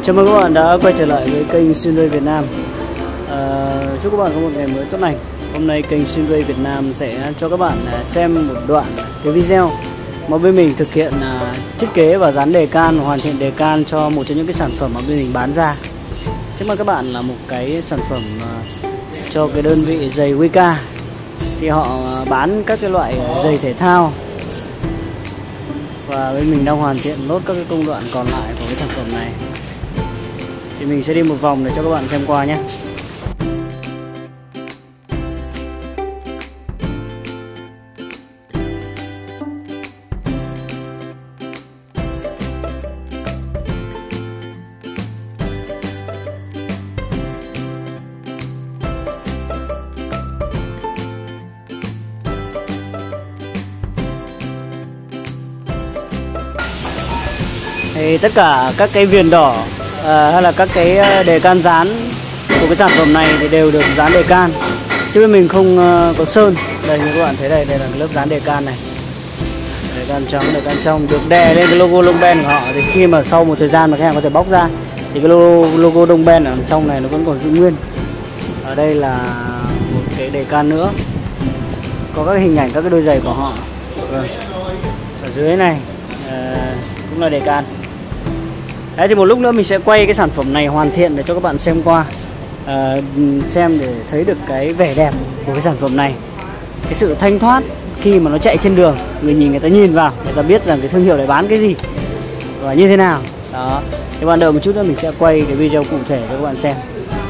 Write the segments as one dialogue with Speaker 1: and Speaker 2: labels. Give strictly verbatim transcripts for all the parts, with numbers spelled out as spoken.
Speaker 1: Chào mừng các bạn đã quay trở lại với kênh Sunway Việt Nam. à, Chúc các bạn có một ngày mới tốt lành. Hôm nay kênh Sunway Việt Nam sẽ cho các bạn xem một đoạn cái video mà bên mình thực hiện à, thiết kế và dán đề can, hoàn thiện đề can cho một trong những cái sản phẩm mà bên mình bán ra. Trước mắt các bạn là một cái sản phẩm à, cho cái đơn vị giày Wika. Thì họ bán các cái loại giày thể thao, và bên mình đang hoàn thiện nốt các cái công đoạn còn lại của cái sản phẩm này. Thì mình sẽ đi một vòng để cho các bạn xem qua nhé. Thì tất cả các cái viền đỏ à, hay là các cái đề can dán của cái sản phẩm này thì đều được dán đề can, chứ bên mình không uh, có sơn. Đây như các bạn thấy đây, đây là cái lớp dán đề can này, đề can trắng, đề can trong được đè lên cái logo Đông Ben của họ. Thì khi mà sau một thời gian mà khách hàng có thể bóc ra thì cái logo, logo Đông Ben ở trong này nó vẫn còn giữ nguyên. Ở đây là một cái đề can nữa, có các hình ảnh các cái đôi giày của họ. Vâng. Ở dưới này uh, cũng là đề can. Đấy, thì một lúc nữa mình sẽ quay cái sản phẩm này hoàn thiện để cho các bạn xem qua, à, xem để thấy được cái vẻ đẹp của cái sản phẩm này, cái sự thanh thoát khi mà nó chạy trên đường. Người nhìn, người ta nhìn vào, người ta biết rằng cái thương hiệu này bán cái gì và như thế nào. Đó, thì ban đầu một chút nữa mình sẽ quay cái video cụ thể cho các bạn xem.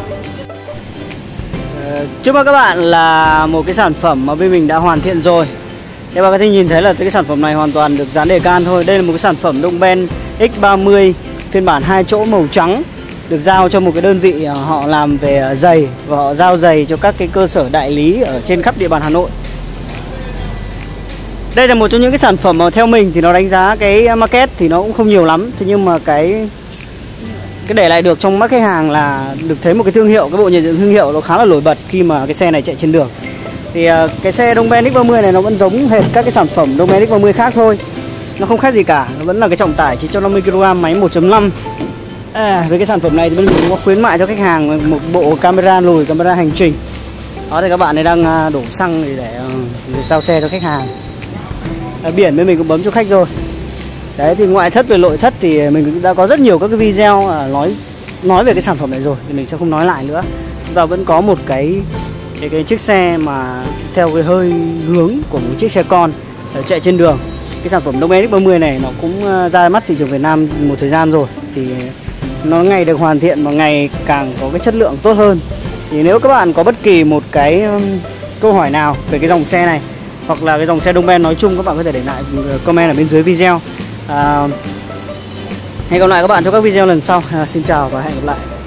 Speaker 1: à, Trước mắt các bạn là một cái sản phẩm mà bên mình đã hoàn thiện rồi. Các bạn có thể nhìn thấy là cái sản phẩm này hoàn toàn được dán đề can thôi. Đây là một cái sản phẩm Đông Ben X ba mươi phiên bản hai chỗ màu trắng, được giao cho một cái đơn vị họ làm về giày, và họ giao giày cho các cái cơ sở đại lý ở trên khắp địa bàn Hà Nội. Đây là một trong những cái sản phẩm mà theo mình thì nó đánh giá cái market thì nó cũng không nhiều lắm, thế nhưng mà cái cái để lại được trong mắt khách hàng là được thấy một cái thương hiệu, cái bộ nhận diện thương hiệu nó khá là nổi bật khi mà cái xe này chạy trên đường. Thì cái xe Đông Ben X ba mươi này nó vẫn giống hệt các cái sản phẩm Đông Ben X ba mươi khác thôi, nó không khác gì cả, nó vẫn là cái trọng tải chỉ cho năm mươi ki lô gam, máy một chấm năm. À, với cái sản phẩm này thì bên mình có khuyến mại cho khách hàng một bộ camera lùi, camera hành trình. Đó, thì các bạn ấy đang đổ xăng để, để, để giao xe cho khách hàng. À, biển bên mình cũng bấm cho khách rồi. Đấy, thì ngoại thất về nội thất thì mình cũng đã có rất nhiều các cái video nói nói về cái sản phẩm này rồi, thì mình sẽ không nói lại nữa. Chúng ta vẫn có một cái cái, cái chiếc xe mà theo cái hơi hướng của một chiếc xe con chạy trên đường. Cái sản phẩm Đông Ben X ba mươi này nó cũng ra mắt thị trường Việt Nam một thời gian rồi, thì nó ngày được hoàn thiện và ngày càng có cái chất lượng tốt hơn. Thì nếu các bạn có bất kỳ một cái câu hỏi nào về cái dòng xe này, hoặc là cái dòng xe Đông Ben nói chung, các bạn có thể để lại comment ở bên dưới video. à, Hẹn gặp lại các bạn trong các video lần sau. à, Xin chào và hẹn gặp lại.